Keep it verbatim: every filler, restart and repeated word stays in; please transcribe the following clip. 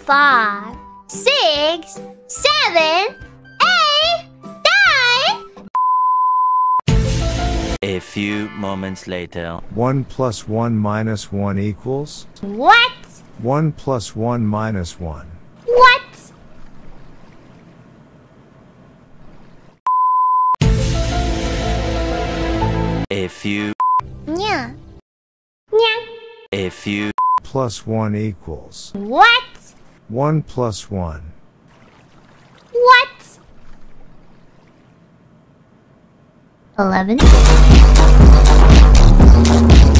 five, six, seven, eight, nine. A few moments later. one plus one minus one equals? What? one plus one minus one. What? A few. Nya. Nya. A few. Plus one equals? What? one plus one. What? Eleven.